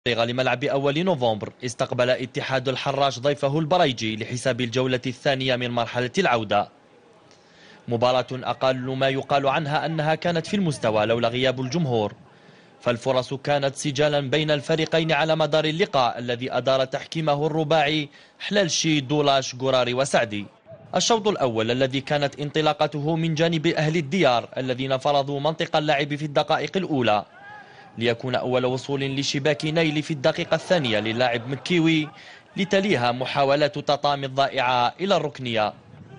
لملعب أول نوفمبر استقبل اتحاد الحراش ضيفه البريجي لحساب الجولة الثانية من مرحلة العودة. مباراة أقل ما يقال عنها أنها كانت في المستوى لولا غياب الجمهور، فالفرص كانت سجالا بين الفريقين على مدار اللقاء الذي أدار تحكيمه الرباعي حلالشي دولاش قراري وسعدي. الشوط الأول الذي كانت انطلاقته من جانب أهل الديار الذين فرضوا منطق اللعب في الدقائق الأولى، ليكون أول وصول لشباك نيل في الدقيقة الثانية للاعب مكيوي، لتليها محاولات تطامي الضائعة إلى الركنية.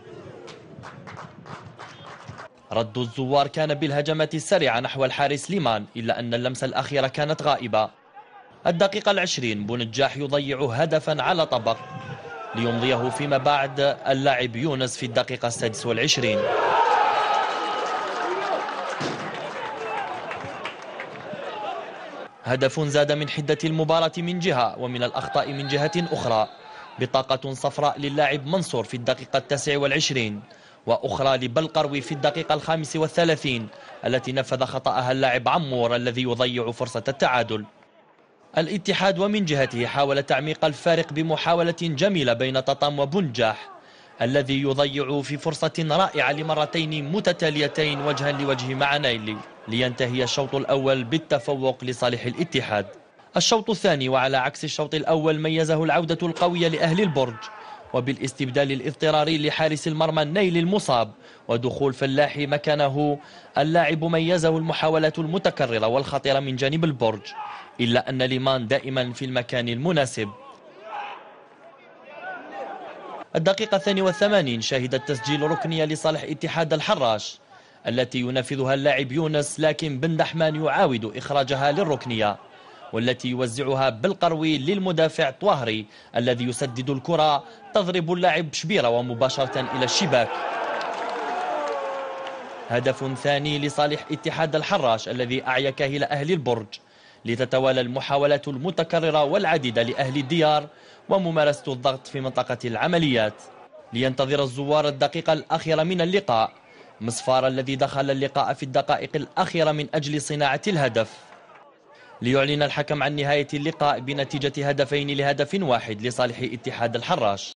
رد الزوار كان بالهجمات السريعة نحو الحارس ليمان، إلا أن اللمسة الأخيرة كانت غائبة. الدقيقة 20 بونجاح يضيع هدفا على طبق ليمضيه فيما بعد اللاعب يونس في الدقيقة 26. هدف زاد من حدة المباراة من جهة ومن الأخطاء من جهة أخرى، بطاقة صفراء للاعب منصور في الدقيقة 29 وأخرى لبلقروي في الدقيقة 35 التي نفذ خطأها اللاعب عمور الذي يضيع فرصة التعادل. الاتحاد ومن جهته حاول تعميق الفارق بمحاولة جميلة بين تطام وبنجاح الذي يضيع في فرصة رائعة لمرتين متتاليتين وجها لوجه مع نايلي، لينتهي الشوط الأول بالتفوق لصالح الاتحاد. الشوط الثاني وعلى عكس الشوط الأول ميزه العودة القوية لأهل البرج، وبالاستبدال الاضطراري لحارس المرمى نيل المصاب ودخول فلاحي مكانه اللاعب ميزه المحاولات المتكررة والخطيرة من جانب البرج، إلا أن ليمان دائما في المكان المناسب. الدقيقة 82 شهدت تسجيل ركنية لصالح اتحاد الحراش التي ينفذها اللاعب يونس، لكن بن دحمان يعاود إخراجها للركنية والتي يوزعها بالقروي للمدافع طواهري الذي يسدد الكرة تضرب اللاعب شبيرة ومباشرة إلى الشباك. هدف ثاني لصالح اتحاد الحراش الذي أعيا كاهل أهل البرج، لتتوالى المحاولات المتكررة والعديدة لأهل الديار وممارسة الضغط في منطقة العمليات، لينتظر الزوار الدقيقة الأخيرة من اللقاء، مصفار الذي دخل اللقاء في الدقائق الأخيرة من أجل صناعة الهدف، ليعلن الحكم عن نهاية اللقاء بنتيجة 2-1 لصالح اتحاد الحراش.